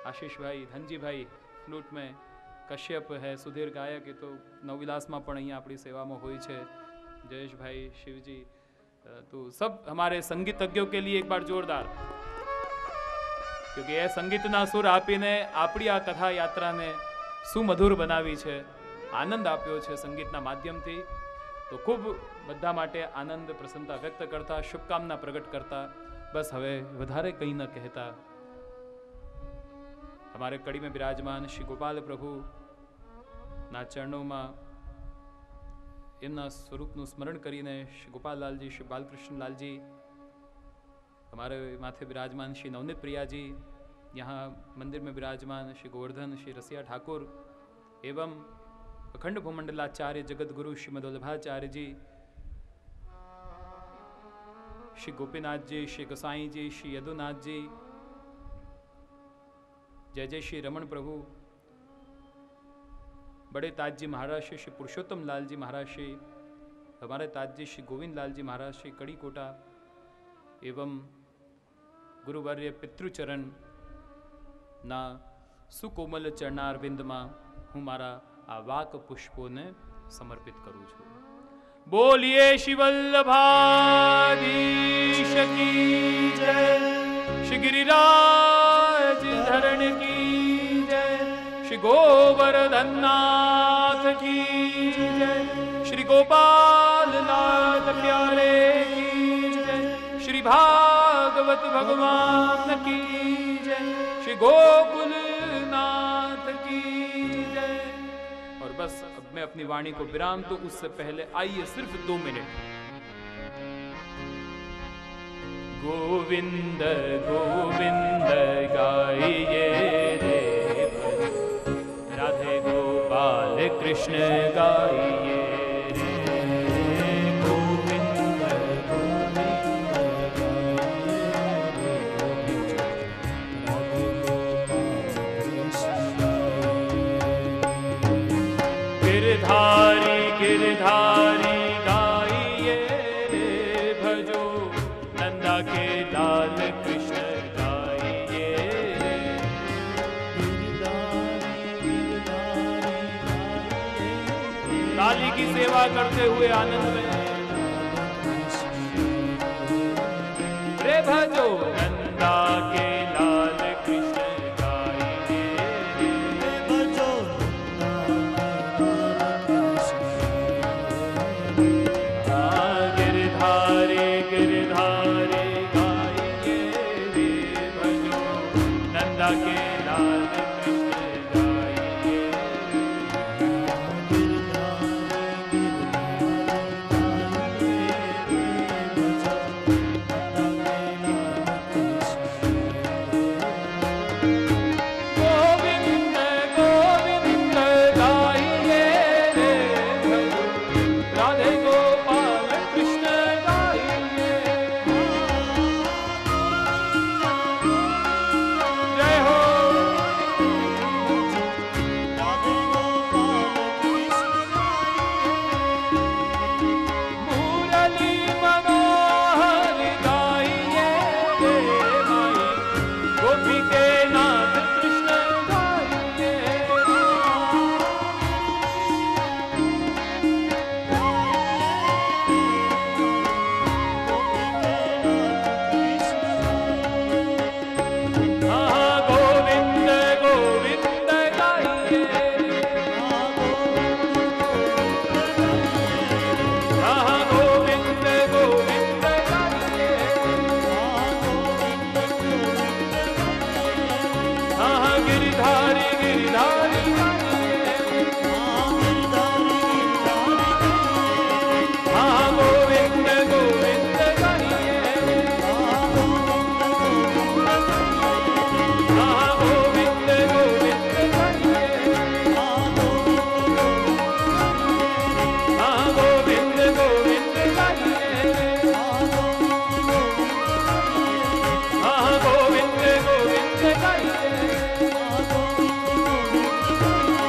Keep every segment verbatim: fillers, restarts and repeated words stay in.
आशीष भाई, धनजी भाई फ्लूट में, कश्यप है, सुधीर गायक, ये तो नवविलास में पण अहीं आपणी सेवा में होय छे, जयेश भाई, शिवजी, तो सब हमारे संगीतज्ञों के लिए एक बार जोरदार, क्योंकि ये संगीतना सुर आपीने आपणी आ कथा यात्रा ने सुमधुर बनावी छे, आनंद आप्यो छे संगीतना माध्यमथी। तो खूब बधा माटे आनंद प्रसन्नता व्यक्त करता, शुभकामना प्रगट करता, बस हवे वधारे कहीं न कहता हमारे कड़ी में विराजमान श्री गोपाल प्रभु ना चरणों में एमना स्वरूपનું स्मरण करीने श्री गोपाल लाल जी, श्री बालकृष्ण लाल जी, हमारे माथे विराजमान श्री नवनीत प्रिया जी, यहाँ मंदिर में विराजमान श्री गोवर्धन, श्री रसिया ठाकुर एवं अखंड भूमंडलाचार्य जगत गुरु श्रीमद वल्लभाचार्य जी, श्री गोपीनाथ जी, श्री गोसाई जी, श्री यदुनाथ जी, जय जय श्री रमण प्रभु, बड़े ताज जी महाराज श्री श्री पुरुषोत्तम लाल जी महाराज श्री, हमारे ताज जी श्री गोविंद लाल जी महाराज श्री कड़ी कोटा एवं गुरुवर्य पितृचरण ना सुकोमल चरणारविंद में हूँ मारा आ वाक पुष्पों ने समर्पित करूँ छू। बोलिए श्री वल्लभाधीश की जय, श्री गिरिराज धरण की जय, श्री गोवर्धन नाथ की जय, श्री गोपाल नाथ प्यारे की जय, श्री भागवत भगवान की जय, श्री गोकुल नाथ की जय। और बस अब मैं अपनी वाणी को विराम दूं, उससे पहले आइए सिर्फ दो मिनट गोविंद गोविंद गाइए रे, राधे गोपाल कृष्ण गाइए रे, गोविंद गोविंद गिरधारी गिरधारी गाइए रे, भजो नंदा के लाल कृष्ण गाइए रे, लाली की सेवा करते हुए आनंद में रे, भजो नंदा के लाल कृष्ण गाइए रे, भजो गिरधारी गिरधारी गाइए रे, भजो नंदा के लाल कृष्ण गाइए गोविंद गोविंद गाइए रे, भजो राधे गोपाल कृष्ण गाइए, जय हो मुरली मनोहर गाइए रे, माई गोपी के नाथ कृष्ण गाइए, हाँ गोविंद गोविंद गाइए, हाँ गोविंद गोविंद गाइए, हाँ गिरिधारी गिरिधारी गाइए, हाँ गोविंद गोविंद गाइए, हाँ गोविंद गोविंद गाइए, हाँ गोविंद गोविंद गाइए, हाँ गोविंद गोविंद गाइए,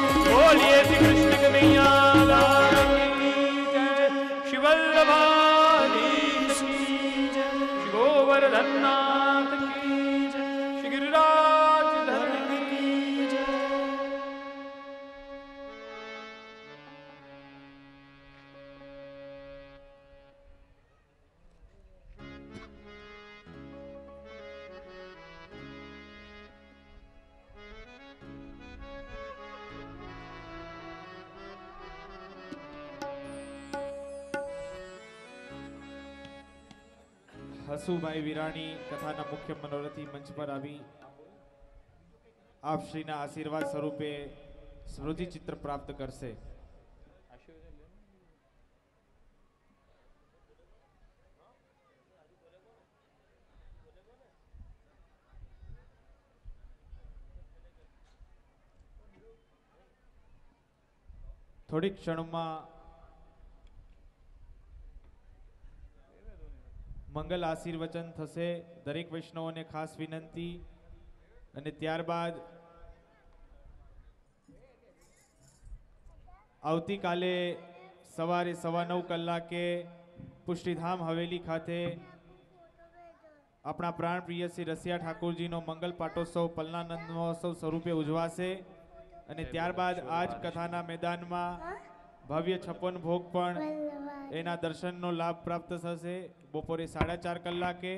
હસુભાઈ વિરાણી કથાના મુખ્ય મનોરથી મંચ પર આવી આપ શ્રીના આશીર્વાદ સ્વરૂપે સ્મૃતિ ચિત્ર પ્રાપ્ત કરશે. થોડીક ક્ષણમાં મંગલ આશીર્વચન થશે. દરેક વૈષ્ણવોને ખાસ વિનંતી. અને ત્યારબાદ આવતીકાલે સવારે સવા નવ કલાકે પુષ્ટિધામ હવેલી ખાતે આપણા પ્રાણ પ્રિય શ્રી રસિયા ઠાકોરજીનો મંગલ પાટોત્સવ પલનાનંદ મહોત્સવ સ્વરૂપે ઉજવાશે. અને ત્યારબાદ આજ કથાના મેદાનમાં ભવ્ય છપ્પન ભોગ પણ એના દર્શનનો લાભ પ્રાપ્ત થશે બપોરે સાડા ચાર કલાકે.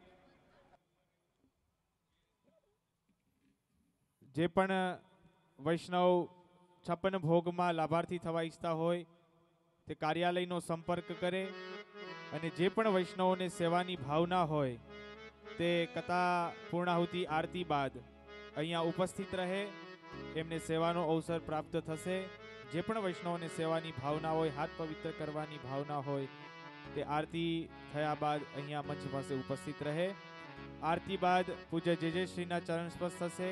જે પણ વૈષ્ણવ છપ્પન ભોગમાં લાભાર્થી થવા ઈચ્છતા હોય તે કાર્યાલયનો સંપર્ક કરે. અને જે પણ વૈષ્ણવોને સેવાની ભાવના હોય તે કથા પૂર્ણાહુતિ આરતી બાદ અહીંયા ઉપસ્થિત રહે, એમને સેવાનો અવસર પ્રાપ્ત થશે. જે પણ વૈષ્ણવોને સેવાની ભાવના હોય, હાથ પવિત્ર કરવાની ભાવના હોય, તે આરતી થયા બાદ અહીંયા મંચ પાસે ઉપસ્થિત રહે. આરતી બાદ પૂજ્ય જે જે શ્રીના ચરણ સ્પર્શ થશે.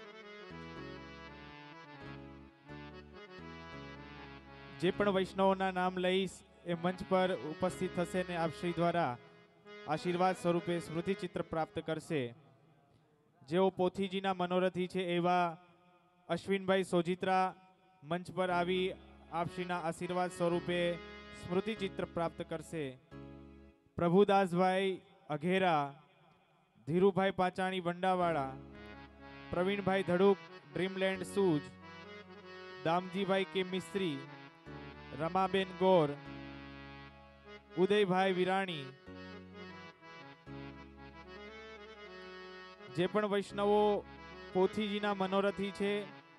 જે પણ વૈષ્ણવોના નામ લઈશ એ મંચ પર ઉપસ્થિત થશે ને આપ શ્રી દ્વારા આશીર્વાદ સ્વરૂપે સ્મૃતિ ચિત્ર પ્રાપ્ત કરશે. જેઓ પોથીજીના મનોરથી છે એવા અશ્વિનભાઈ સોજિત્રા મંચ પર આવી આપશ્રીના આશીર્વાદ સ્વરૂપે સ્મૃતિ ચિત્ર પ્રાપ્ત કરશે. પ્રભુદાસભાઈ અઘેરા, ધીરુભાઈ પાચાણી વંડાવાળા, પ્રવીણભાઈ ધડુક ડ્રીમલેન્ડ સૂજ, દામજીભાઈ કે મિસ્ત્રી, રમાબેન ગોર, ઉદયભાઈ વિરાણી, જે પણ વૈષ્ણવો પોથીજીના મનોરથી છે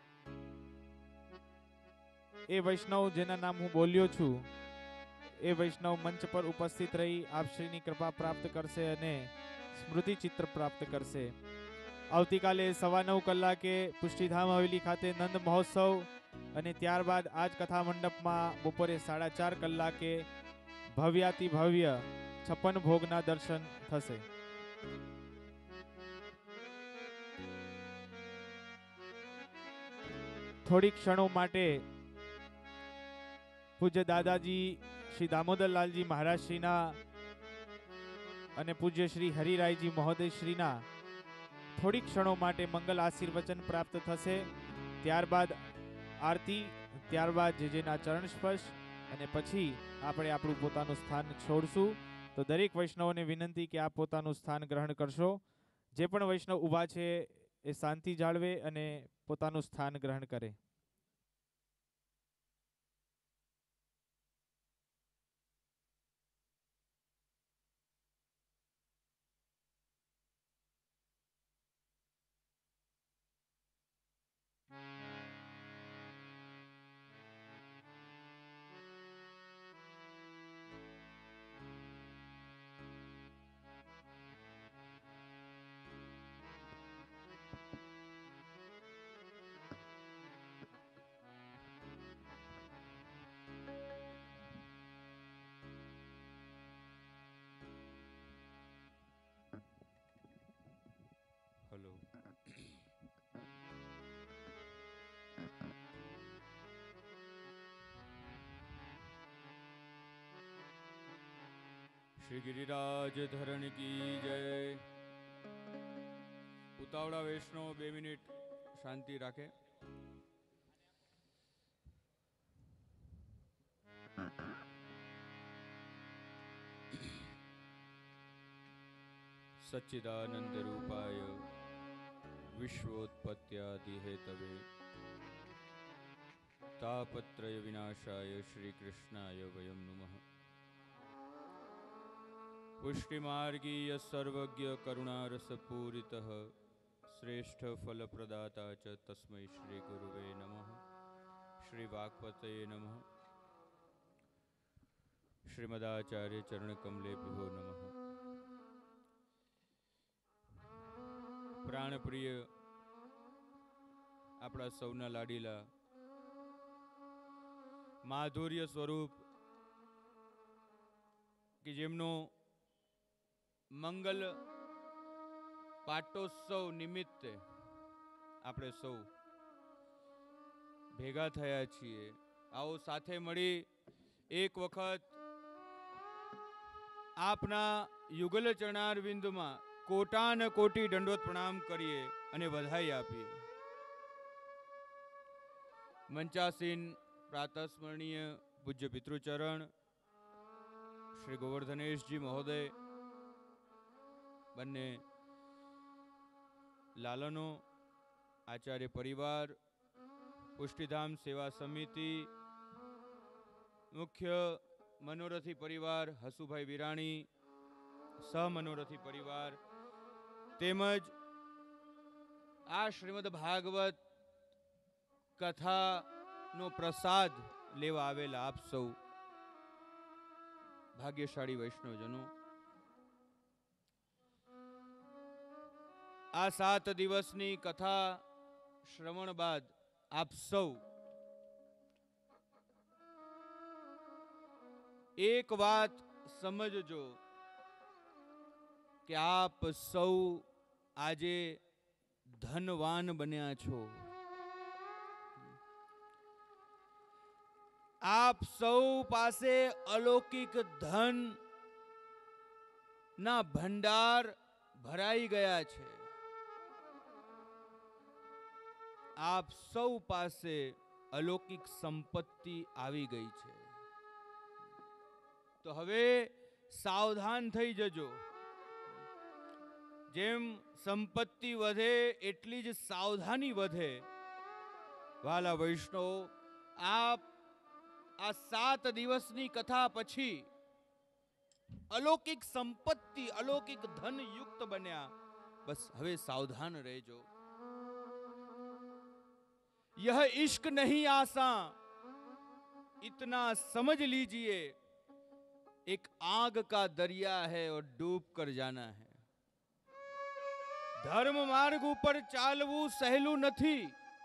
એ વૈષ્ણવ જેના નામ હું બોલ્યો છું એ વૈષ્ણવ મંચ પર ઉપસ્થિત રહી આપશ્રીની કૃપા પ્રાપ્ત કરશે અને સ્મૃતિ ચિત્ર પ્રાપ્ત કરશે. આવતીકાલે સવા નવ કલાકે પુષ્ટિધામ હવેલી ખાતે નંદ મહોત્સવ અને ત્યારબાદ આજ કથા મંડપમાં બપોરે સાડા ચાર કલાકે ભવ્યાતિ ભવ્ય છપ્પન ભોગના દર્શન થશે. થોડી ક્ષણો માટે પૂજ્ય દાદાજી શ્રી દામોદરલાલજી મહારાજ શ્રીના અને પૂજ્ય શ્રી હરિરાયજી મહોદય શ્રીના થોડી ક્ષણો માટે મંગલ આશીર્વચન પ્રાપ્ત થશે. ત્યારબાદ આરતી, ત્યારબાદ જે જેના ચરણ સ્પર્શ અને પછી આપણે આપણું પોતાનું સ્થાન છોડશું. તો દરેક વૈષ્ણવોને વિનંતી કે આપ પોતાનું સ્થાન ગ્રહણ કરશો. જે પણ વૈષ્ણવ ઊભા છે એ શાંતિ જાળવે અને પોતાનું સ્થાન ગ્રહણ કરે. હલો. શ્રી ગિરિરાજ ધરણ કી જય. ઉતાવળા વૈષ્ણવ બે મિનિટ શાંતિ રાખે. સચ્ચિદાનંદ રૂપાય વિશ્વોત્પત્યાદિ હેતવે તાપત્રય વિનાશાય શ્રી કૃષ્ણાય વયમ નુમઃ. પુષ્ટિમાર્ગીય સર્વજ્ઞ કરુણારસપૂરિતઃ શ્રેષ્ઠ ફલપ્રદાતા ચ તસ્મૈ શ્રી ગુરુવે નમઃ. શ્રી વાક્પતये નમઃ. શ્રીમદાચાર્ય ચરણકમલેભ્યો નમઃ. પ્રાણપ્રિય આપણા સૌના લાડીલા માધુર્ય સ્વરૂપ કે જેમનો મંગલ પાટોત્સવ નિમિત્તે આપણે સૌ ભેગા થયા છીએ. આવો સાથે મળી એક વખત આપના યુગલ ચરણારવિંદમાં કોટાન કોટી દંડવત પ્રણામ કરીએ અને વધાઈ આપીએ. મંચાસીન પ્રાતસ્મરણીય પૂજ્ય પિતૃચરણ શ્રી ગોવર્ધનેશજી મહોદય, બંને લાલનો, આચાર્ય પરિવાર, પુષ્ટિધામ સેવા સમિતિ, મુખ્ય મનોરથી પરિવાર હસુભાઈ વિરાણી, સહમનોરથી પરિવાર, તેમજ આ શ્રીમદ ભાગવત કથાનો પ્રસાદ લેવા આવેલા આપ સૌ ભાગ્યશાળી વૈષ્ણવજનો, આ સાત દિવસની કથા શ્રવણ બાદ આપ સૌ એક વાત સમજજો કે આપ સૌ આજે ધનવાન બન્યા છો. આપ સૌ પાસે અલૌકિક ધન ના ભંડાર ભરાઈ ગયા છે. આપ સૌ પાસે અલૌકિક સંપત્તિ આવી ગઈ છે. તો હવે સાવધાન થઈ જજો. જેમ સંપત્તિ વધે એટલી જ સાવધાની વધે. વાલા વૈષ્ણવ, આપ આ સાત દિવસની કથા પછી અલૌકિક સંપત્તિ, અલૌકિક ધન યુક્ત બન્યા. બસ હવે સાવધાન રહેજો. यह इश्क नहीं आसान, इतना समझ लीजिए एक आग का दरिया है और डूब कर जाना है. धर्म मार्ग ઉપર ચાલવું સહેલું નથી.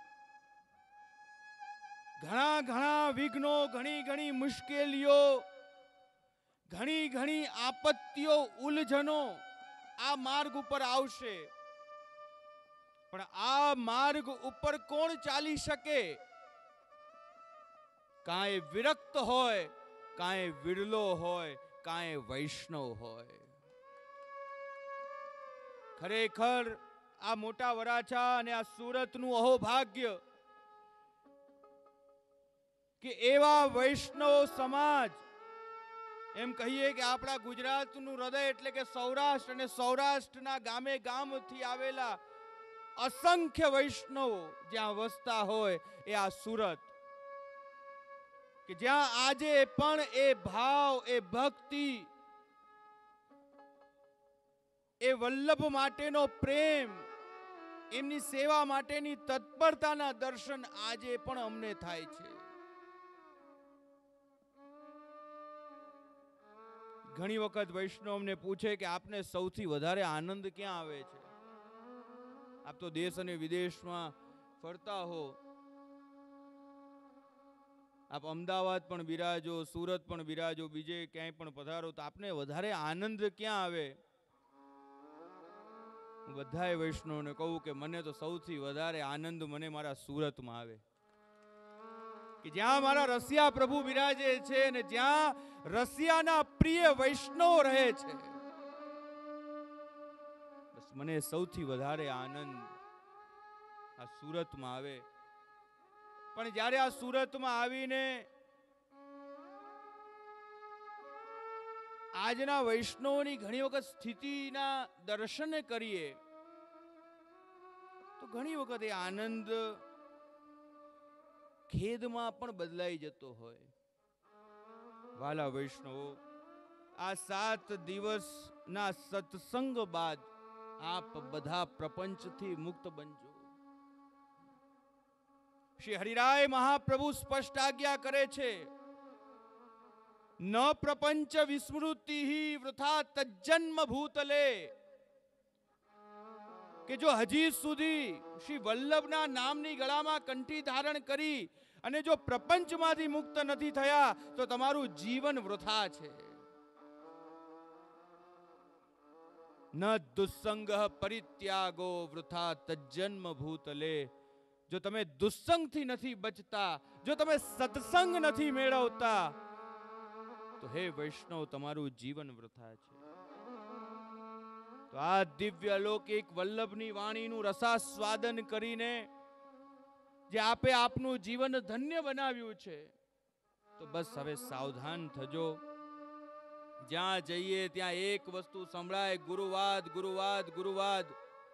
ઘણા ઘણા વિઘ્નો, ઘણી ઘણી મુશ્કેલીઓ, ઘણી ઘણી આપત્તિઓ, ઉલઝનો આ માર્ગ ઉપર આવશે. પણ આ માર્ગ ઉપર કોણ ચાલી શકે? કાંઈ વિરક્ત હોય, કાંઈ વિરલો હોય, કાંઈ વૈષ્ણવ હોય. ખરેખર આ મોટા વરાછા અને આ સુરતનું અહોભાગ્ય કે એવા વૈષ્ણવ સમાજ, એમ કહીએ કે આપણા ગુજરાતનું હૃદય એટલે કે સૌરાષ્ટ્ર, અને સૌરાષ્ટ્રના ગામે ગામથી આવેલા અસંખ્ય વૈષ્ણવો જ્યાં વસતા હોય એ આ સુરત, કે જ્યાં આજે પણ એ ભાવ, એ ભક્તિ, એ વલ્લભ માટેનો પ્રેમ, એમની સેવા માટેની તત્પરતાના દર્શન આજે પણ અમને થાય છે. ઘણી વખત વૈષ્ણવ અમને પૂછે કે આપને સૌથી વધારે આનંદ ક્યાં આવે છે? આપ તો દેશ અને વિદેશમાં ફરતા હો, આપ અમદાવાદ પણ બિરાજો, સુરત પણ બિરાજો, બીજે ક્યાંય પણ પધારો, તો આપને વધારે આનંદ ક્યાં આવે? હું બધાય વૈષ્ણવને કહું કે મને તો સૌથી વધારે આનંદ મને મારા સુરતમાં આવે, કે જ્યાં મારા રસિયા પ્રભુ બિરાજે છે અને જ્યાં રસિયાના પ્રિય વૈષ્ણવ રહે છે. બસ મને સૌથી વધારે આનંદ આ સુરતમાં આવે. પણ જ્યારે આ સુરતમાં આવીને આજના વૈષ્ણવની ઘણી વખત સ્થિતિના દર્શન કરીએ તો ઘણી વખત એ આનંદ ખેદમાં પણ બદલાઈ જતો હોય. વાલા વૈષ્ણવો, આ સાત દિવસના સત્સંગ બાદ આપ બધા પ્રપંચથી મુક્ત બનજો. શ્રી હરિરાય મહાપ્રભુ સ્પષ્ટ આજ્ઞા કરે છે, ન પ્રપંચ વિસ્મૃતિ વૃથા તજન્મ ભૂતલે. કે જો હજી સુધી શ્રી વલ્લભના નામની ગળામાં કંઠી ધારણ કરી અને જો પ્રપંચમાંથી મુક્ત નથી થયા તો તમારું જીવન વૃથા છે. ન દુસ્સંગ પરિત્યાગો વૃથા તજન્મ ભૂતલે. જો તમે દુસ્સંગથી નથી બચતા, જો તમે સત્સંગ નથી મેળવતા, તો હે વૈષ્ણવ તમારું જીવન વૃથા છે. તો આ દિવ્ય અલૌકિક વલ્લભની વાણીનું રસાસ્વાદન કરીને જે આપે આપનું જીવન ધન્ય બનાવ્યું છે, તો બસ હવે સાવધાન થજો. જ્યાં જઈએ ત્યાં એક વસ્તુ સંભળાય, ગુરુવાદ ગુરુવાદ ગુરુવાદ.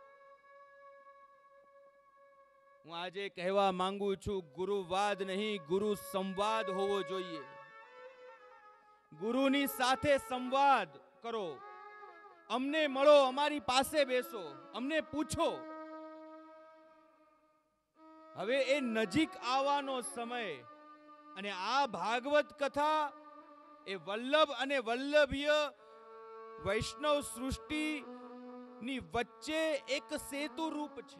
હું આજે કહેવા માંગુ છું, ગુરુવાદ નહીં, ગુરુ સંવાદ હોવો જોઈએ. ગુરુની સાથે સંવાદ કરો. અમને મળો, અમારી પાસે બેસો, અમને પૂછો. હવે એ નજીક આવવાનો સમય. અને આ ભાગવત કથા એ વલ્લભ અને વલ્લભીય વૈષ્ણવ સૃષ્ટિની વચ્ચે એક સેતુ રૂપ છે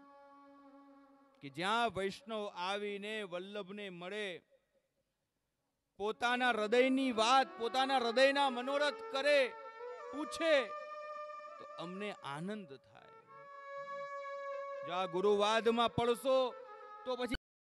કે જ્યાં વૈષ્ણવ આવીને વલ્લભને મળે, પોતાના હૃદયની વાત, પોતાના હૃદયના મનોરથ કરે, પૂછે, તો અમને આનંદ થાય. જો આ ગુરુવાદમાં પડશો તો પછી